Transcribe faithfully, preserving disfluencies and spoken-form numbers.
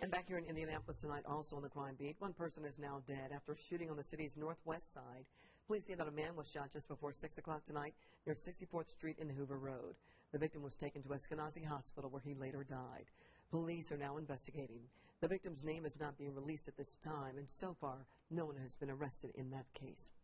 And back here in Indianapolis tonight, also on the crime beat, one person is now dead after shooting on the city's northwest side. Police say that a man was shot just before six o'clock tonight near sixty-fourth Street and Hoover Road. The victim was taken to Eskenazi Hospital, where he later died. Police are now investigating. The victim's name is not being released at this time, and so far, no one has been arrested in that case.